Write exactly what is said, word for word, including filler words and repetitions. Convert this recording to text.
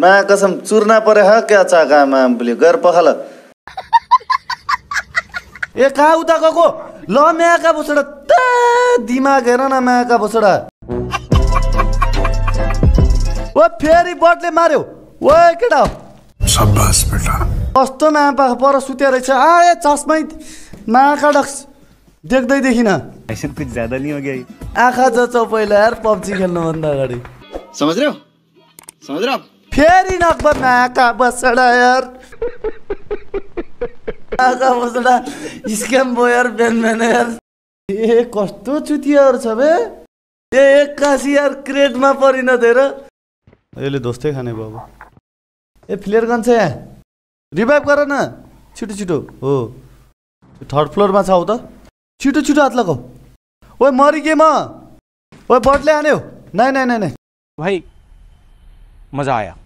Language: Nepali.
मा कसम चुर्ना परे ह क्या चाकामा बोल्यो गर पखाल ए कहाँ उता गएको ल म्याका बसडा त दिमाग हेर न म्याका बसडा ओ फेरि बटले मार्यो ओ केटा शाबाश बेटा कस्तो म्यापा पर सुत्या रहेछ आ ए चस्मै म्याका डक्स देख्दै देखिन ऐसा कुछ ज्यादा नहीं हो गया आँखा जचो पहिला यार पब्जी खेल्नु भन्दा अगाडि समझ रहे हो समझ रहे हो आप फेरि नक्बा म्याका बसडा यार म्याका बसडा स्क्याम भयो यार बेन बेन यार ए कस्तो चुतियाहरू छ बे ए एक्कासी यार क्रेडमा परिन दिएर यसले दोस्तै खाने बाबु ए फ्लेयर गन छ यहाँ रिभाइभ गर न छिटो छिटो हो थर्ड फ्लोरमा छ हौ त छिटो छिटो हात लगाऊ ओए मरि गे म ओए बटले हान्यो नहीं नहीं नहीं नहीं भाई मजा आया